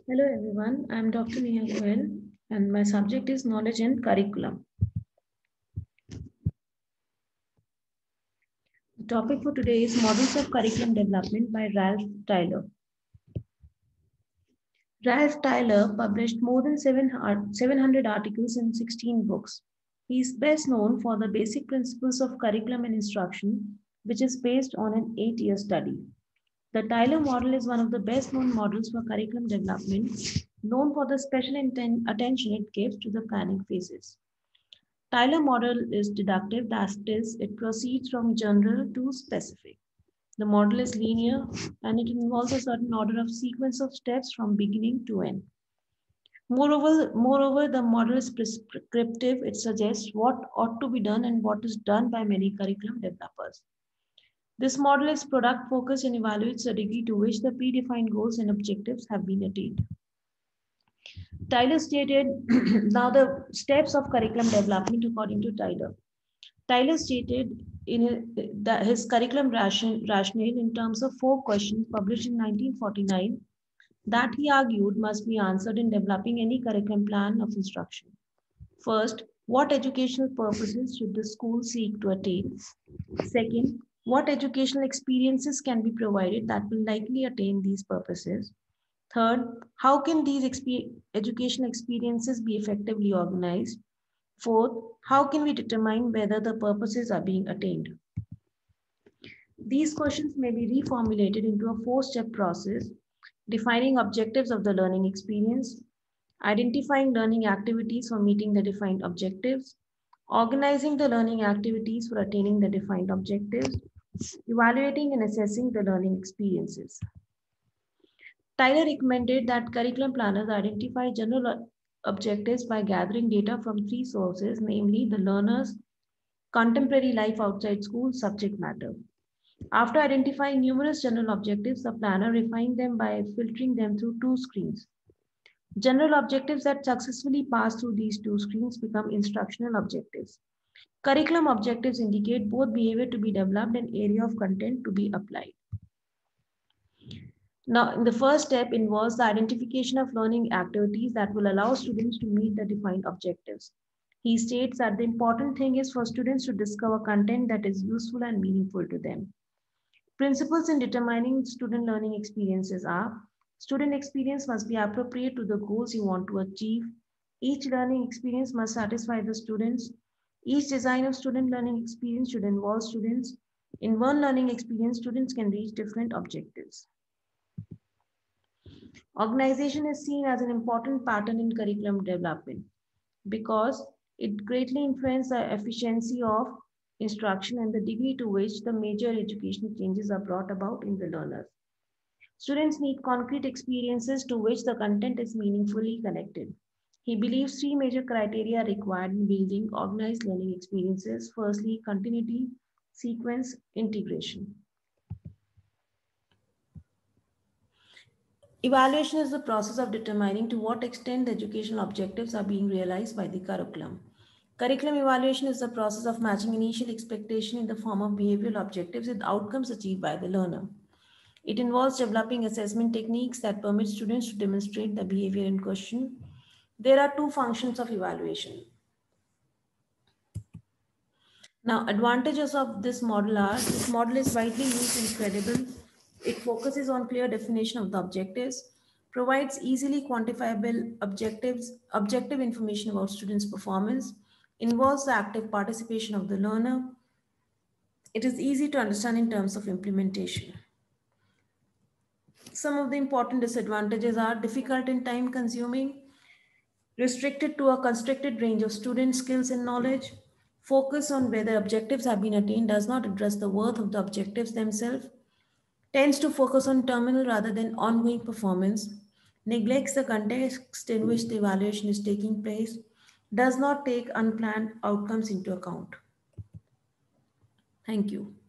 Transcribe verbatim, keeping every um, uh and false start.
Hello everyone, I am Doctor Neha Goel and my subject is Knowledge and Curriculum. The topic for today is Models of Curriculum Development by Ralph Tyler. Ralph Tyler published more than seven hundred articles in sixteen books. He is best known for the basic principles of curriculum and instruction, which is based on an eight-year study. The Tyler model is one of the best known models for curriculum development, known for the special attention it gives to the planning phases. Tyler model is deductive, that is, it proceeds from general to specific. The model is linear and it involves a certain order of sequence of steps from beginning to end. Moreover, moreover, the model is prescriptive. It suggests what ought to be done and what is done by many curriculum developers. This model is product focused and evaluates the degree to which the predefined goals and objectives have been attained. Tyler stated, now the steps of curriculum development according to Tyler. Tyler stated in his, that his curriculum ration, rationale in terms of four questions published in nineteen forty-nine that he argued must be answered in developing any curriculum plan of instruction. First, what educational purposes should the school seek to attain? Second, what educational experiences can be provided that will likely attain these purposes? Third, how can these exp- educational experiences be effectively organized? Fourth, how can we determine whether the purposes are being attained? These questions may be reformulated into a four-step process: defining objectives of the learning experience, identifying learning activities for meeting the defined objectives, organizing the learning activities for attaining the defined objectives, evaluating and assessing the learning experiences. Tyler recommended that curriculum planners identify general objectives by gathering data from three sources, namely the learner's contemporary life outside school subject matter. After identifying numerous general objectives, the planner refined them by filtering them through two screens. General objectives that successfully pass through these two screens become instructional objectives. Curriculum objectives indicate both behavior to be developed and area of content to be applied. Now, the first step involves the identification of learning activities that will allow students to meet the defined objectives. He states that the important thing is for students to discover content that is useful and meaningful to them. Principles in determining student learning experiences are: student experience must be appropriate to the goals you want to achieve. Each learning experience must satisfy the students. Each design of student learning experience should involve students. In one learning experience, students can reach different objectives. Organization is seen as an important pattern in curriculum development because it greatly influences the efficiency of instruction and the degree to which the major educational changes are brought about in the learners. Students need concrete experiences to which the content is meaningfully connected. He believes three major criteria are required in building organized learning experiences. Firstly, continuity, sequence, integration. Evaluation is the process of determining to what extent the educational objectives are being realized by the curriculum. Curriculum evaluation is the process of matching initial expectation in the form of behavioral objectives with outcomes achieved by the learner. It involves developing assessment techniques that permit students to demonstrate the behavior in question. There are two functions of evaluation. Now, advantages of this model are: this model is widely used and credible. It focuses on clear definition of the objectives, provides easily quantifiable objectives, objective information about students' performance, involves the active participation of the learner. It is easy to understand in terms of implementation. Some of the important disadvantages are: difficult and time consuming, restricted to a constricted range of student skills and knowledge, focus on whether objectives have been attained does not address the worth of the objectives themselves, tends to focus on terminal rather than ongoing performance, neglects the context in which the evaluation is taking place, does not take unplanned outcomes into account. Thank you.